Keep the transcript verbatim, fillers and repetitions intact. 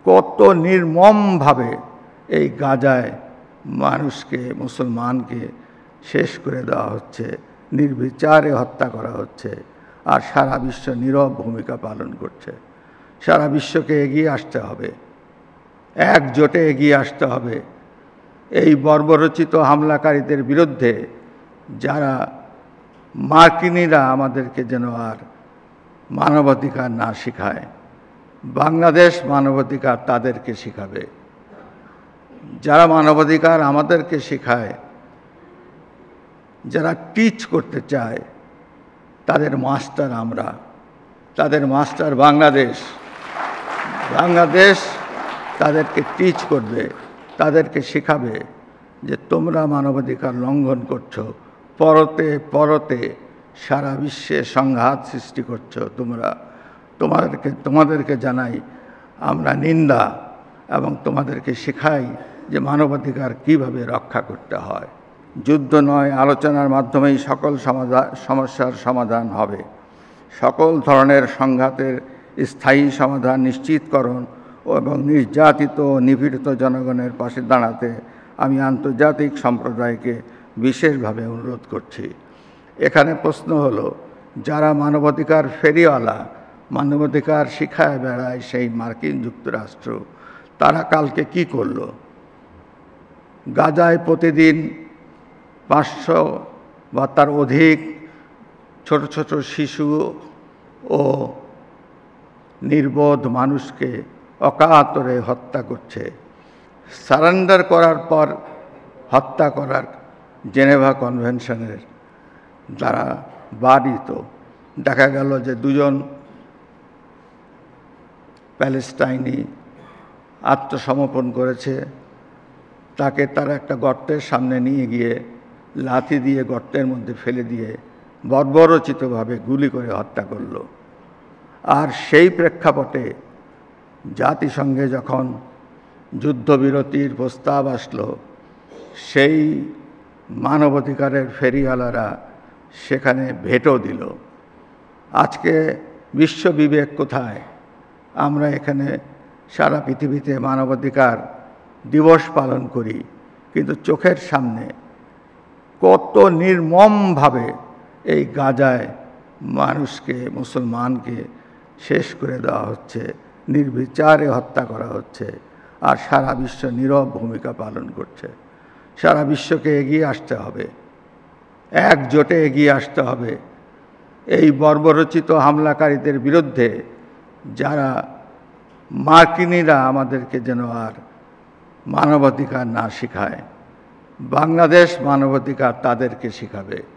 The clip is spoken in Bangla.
কত নির্মমভাবে এই গাজায় মানুষকে, মুসলমানকে শেষ করে দেওয়া হচ্ছে, নির্বিচারে হত্যা করা হচ্ছে, আর সারা বিশ্ব নীরব ভূমিকা পালন করছে। সারা বিশ্বকে এগিয়ে আসতে হবে, একজোটে এগিয়ে আসতে হবে এই বর্বরচিত হামলাকারীদের বিরুদ্ধে, যারা মার্কিনীরা আমাদেরকে যেন আর মানবাধিকার না শিখায়। বাংলাদেশ মানবাধিকার তাদেরকে শিখাবে। যারা মানবাধিকার আমাদেরকে শেখায়, যারা টিচ করতে চায়, তাদের মাস্টার আমরা, তাদের মাস্টার বাংলাদেশ। বাংলাদেশ তাদেরকে টিচ করবে, তাদেরকে শেখাবে যে তোমরা মানবাধিকার লঙ্ঘন করছো, পরতে পরতে সারা বিশ্বে সংঘাত সৃষ্টি করছো তোমরা। তোমাদেরকে তোমাদেরকে জানাই আমরা নিন্দা, এবং তোমাদেরকে শেখাই যে মানবাধিকার কিভাবে রক্ষা করতে হয়। যুদ্ধ নয়, আলোচনার মাধ্যমেই সকল সমস্যার সমাধান হবে। সকল ধরনের সংঘাতের স্থায়ী সমাধান নিশ্চিতকরণ এবং নির্যাতিত ও নিপীড়িত জনগণের পাশে দাঁড়াতে আমি আন্তর্জাতিক সম্প্রদায়কে বিশেষভাবে অনুরোধ করছি। এখানে প্রশ্ন হলো, যারা মানবাধিকার ফেরিওয়ালা, মানবাধিকার শিখায় বেড়ায় সেই মার্কিন যুক্তরাষ্ট্র, তারা কালকে কি করল? গাজায় প্রতিদিন পাঁচশো বা তার অধিক ছোট ছোট শিশু ও নির্বোধ মানুষকে অকাতরে হত্যা করছে। সারেন্ডার করার পর হত্যা করার জেনেভা কনভেনশনের দ্বারা বাধিত। দেখা গেল যে দুজন প্যালেস্টাইনি আত্মসমর্পণ করেছে, তাকে তারা একটা গর্তের সামনে নিয়ে গিয়ে লাথি দিয়ে গর্তের মধ্যে ফেলে দিয়ে বর্বরচিতভাবে গুলি করে হত্যা করল। আর সেই প্রেক্ষাপটে জাতিসংঘে যখন যুদ্ধবিরতির প্রস্তাব আসলো, সেই মানবাধিকারের ফেরিওয়ালারা সেখানে ভেটো দিল। আজকে বিশ্ব বিবেক কোথায়? আমরা এখানে সারা পৃথিবীতে মানবাধিকার দিবস পালন করি, কিন্তু চোখের সামনে কত নির্মমভাবে এই গাজায় মানুষকে, মুসলমানকে শেষ করে দেওয়া হচ্ছে, নির্বিচারে হত্যা করা হচ্ছে, আর সারা বিশ্ব নীরব ভূমিকা পালন করছে। সারা বিশ্বকে এগিয়ে আসতে হবে, একজোটে এগিয়ে আসতে হবে এই বর্বরচিত হামলাকারীদের বিরুদ্ধে, যারা মার্কিনীরা আমাদেরকে যেন আর মানবাধিকার না শিখায়। বাংলাদেশ মানবাধিকার তাদেরকে শিখাবে।